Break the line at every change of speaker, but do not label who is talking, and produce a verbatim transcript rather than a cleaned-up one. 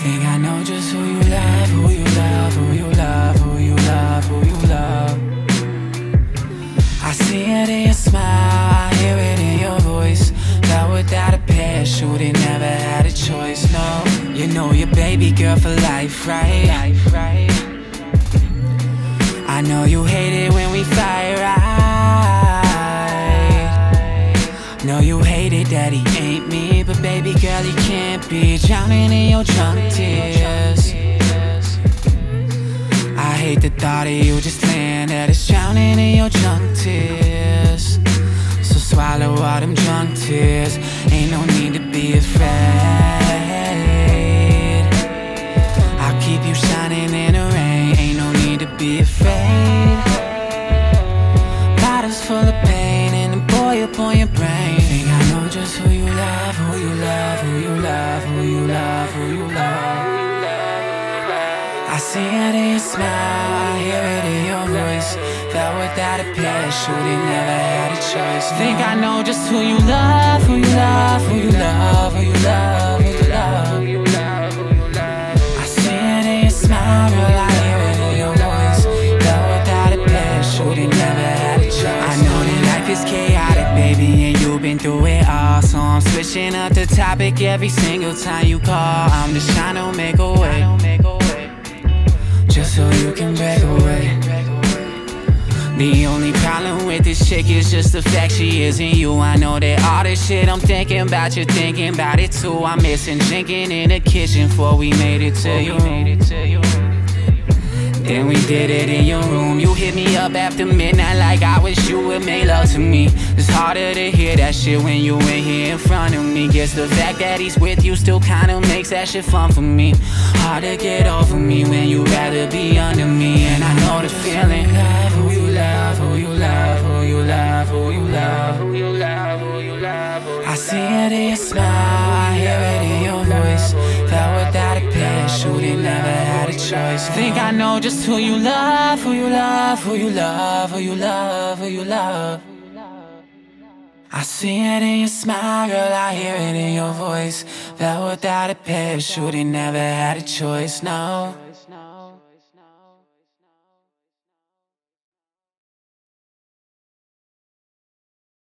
Think I know just who you love, who you love, who you love, who you love, who you love. I see it in your smile, I hear it in your voice. That without a parachute, it never had a choice, no. You know your baby girl for life, right? Life, right. I know you hate it when we fight, right? Know you hate it that he ain't me, but baby girl, he can't be drowning in your drunk tears. I hate the thought of you just laying there, just drowning in your drunk tears. So swallow all them drunk tears, ain't no need to be afraid. I'll keep you shining in the rain, ain't no need to be afraid. Bottles full of pain and a boy up on your brain. Think I know just who you love, who you love, who you love, who you love, who you love. I see it in your smile, I hear it in your voice. That without a parachute, it never had a choice. Think I know just who you love, who you love, who you love, who you love, who you love. I see it in your smile, girl, I hear it in your voice. That without a parachute, it never had a choice. I know that life is chaotic, baby, and you've been through it all. So I'm switching up the topic every single time you call. I'm just trying to make a way, just so you can break away. The only problem with this chick is just the fact she isn't you. I know that all this shit I'm thinking about, you're thinking about it too. I'm missing drinking in the kitchen before we made it to you. Then we did it in your room. You hit me up after midnight like I wish you would make love to me. It's harder to hear that shit when you ain't here in front of me. Guess the fact that he's with you still kinda makes that shit fun for me. Hard to get over me when you rather be under me. And I know the feeling. Who you love, who you love, who you love, who you love, who you love, who you love. I see it in your smile, I hear it in your voice. That without a parachute, it never had a choice. Think I know just who you love, who you love, who you love, who you love, who you love. I see it in your smile, girl, I hear it in your voice. That without a parachute, it never had a choice, no.